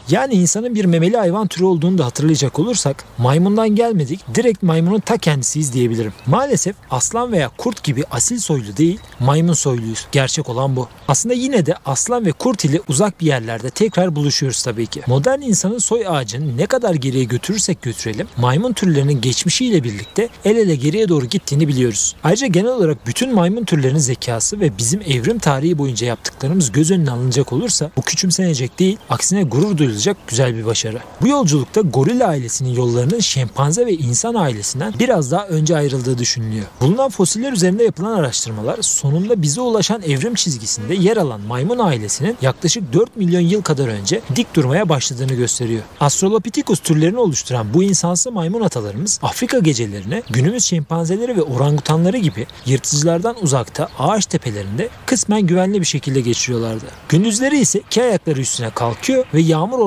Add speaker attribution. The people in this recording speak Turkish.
Speaker 1: Yani insanın bir memeli hayvan türü olduğunu da hatırlayacak olursak maymundan gelmedik, direkt maymunun ta kendisiyiz diyebilirim. Maalesef aslan veya kurt gibi asil soylu değil, maymun soyluyuz. Gerçek olan bu. Aslında yine de aslan ve kurt ile uzak bir yerlerde tekrar buluşuyoruz tabii ki. Modern insanın soy ağacını ne kadar geriye götürürsek götürelim, maymun türlerinin geçmişiyle birlikte el ele geriye doğru gittiğini biliyoruz. Ayrıca genel olarak bütün maymun türlerinin zekası ve bizim evrim tarihi boyunca yaptıklarımız göz önüne alınacak olursa bu küçümsenecek değil, aksine gurur duyulacak güzel bir başarı. Bu yolculukta goril ailesinin yollarının şempanze ve insan ailesinden biraz daha önce ayrıldığı düşünülüyor. Bulunan fosiller üzerinde yapılan araştırmalar sonunda bize ulaşan evrim çizgisinde yer alan maymun ailesinin yaklaşık 4 milyon yıl kadar önce dik durmaya başladığını gösteriyor. Australopithecus türlerini oluşturan bu insansı maymun atalarımız Afrika gecelerine günümüz şempanzeleri ve orangutanları gibi yırtıcılardan uzakta ağaç tepelerinde kısmen güvenli bir şekilde geçiriyorlardı. Gündüzleri ise iki ayakları üstüne kalkıyor ve yağmur